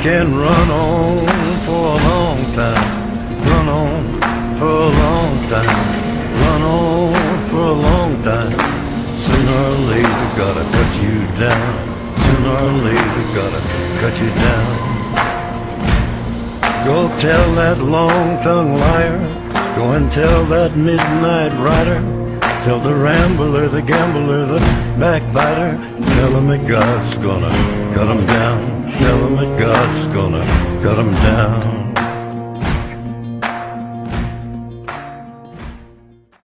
can run on for a long time, run on for a long time, run on for a long time. Sooner or later gotta cut you down, sooner or later gotta cut you down. Go tell that long-tongued liar, go and tell that midnight rider, tell the rambler, the gambler, the backbiter, tell him that God's gonna cut him down, tell him that God's gonna cut him down.